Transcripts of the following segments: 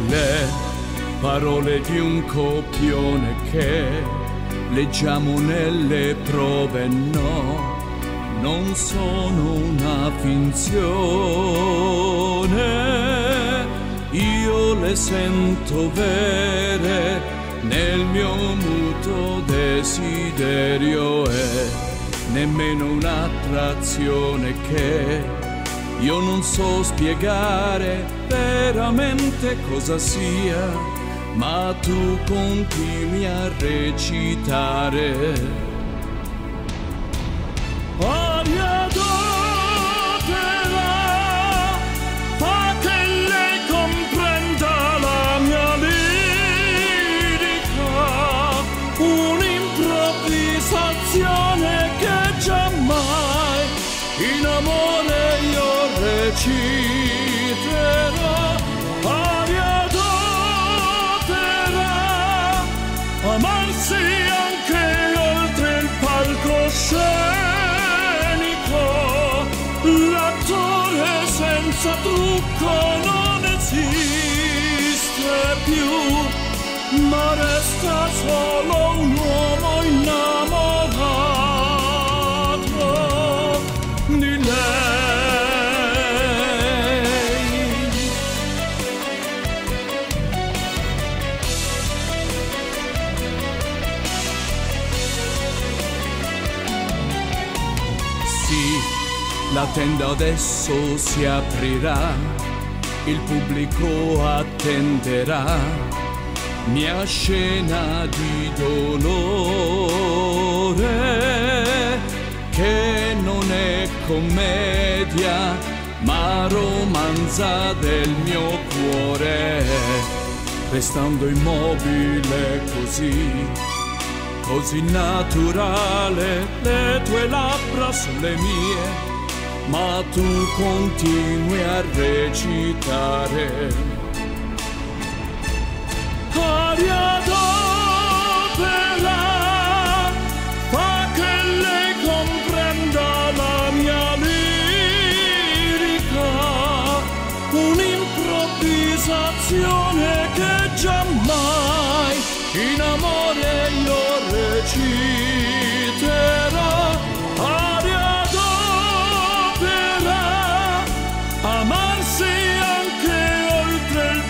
le parole di un copione che leggiamo nelle prove, no, non sono una finzione. Io le sento vere nel mio muto desiderio e nemmeno un'attrazione che io non so spiegare veramente cosa sia, ma tu continui a recitare. Aria d'opera, fa che lei comprenda la mia lirica, un'improvvisazione che giammai in amore io reciterò. Aria d'opera, amarsi anche oltre il palcoscenico, l'attore senza trucco non esiste più, ma resta solo un uomo innamorato di lei. Sì, la tenda adesso si aprirà, il pubblico attenderà, mia scena di dolore, che non è commedia, ma romanza del mio cuore, restando immobile così naturale, le tue labbra sono le mie, ma tu continui a recitare. Aria d'opera, fa che lei comprenda la mia lirica, un'improvvisazione che giammai in amore io reciterò. Aria d'opera, amarsi anche oltre il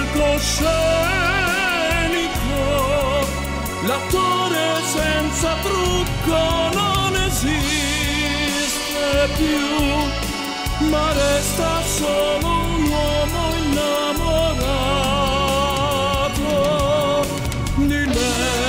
palcoscenico, l'attore senza trucco non esiste più, ma resta solo un uomo innamorato di lei.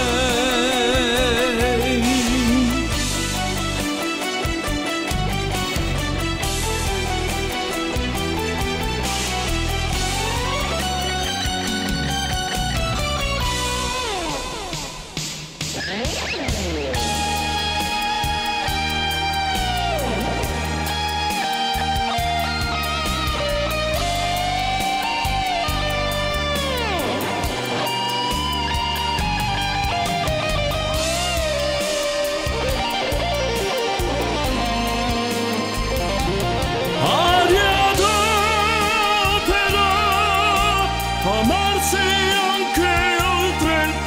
Amarsi anche oltre il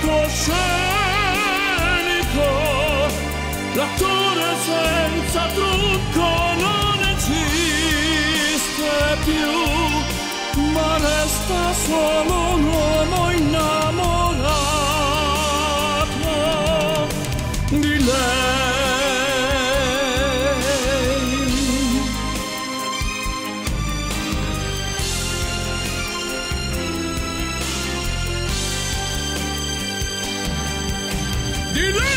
palcoscenico, l'attore senza trucco non esiste più, ma resta solo un uomo innamorato di lei. You